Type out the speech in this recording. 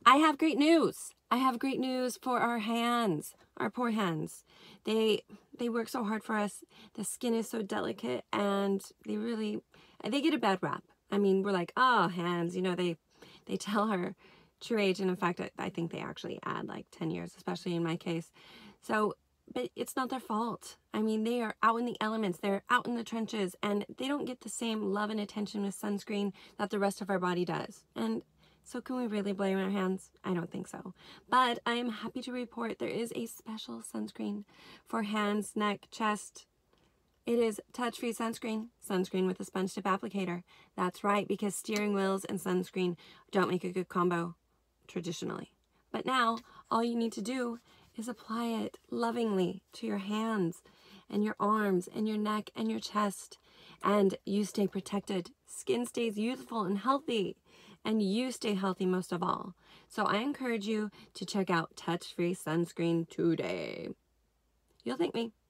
I have great news. I have great news for our hands, our poor hands. They work so hard for us. The skin is so delicate, and they get a bad rap. I mean, we're like, oh, hands, you know, they tell our true age, and in fact, I think they actually add like 10 years, especially in my case. So, but it's not their fault. I mean, they are out in the elements, they're out in the trenches, and they don't get the same love and attention with sunscreen that the rest of our body does. And so can we really blame our hands? I don't think so. But I am happy to report there is a special sunscreen for hands, neck, chest. It is touch-free sunscreen with a sponge tip applicator. That's right, because steering wheels and sunscreen don't make a good combo traditionally. But now, all you need to do is apply it lovingly to your hands and your arms and your neck and your chest. And you stay protected. Skin stays youthful and healthy. And you stay healthy most of all. So I encourage you to check out touch-free sunscreen today. You'll thank me.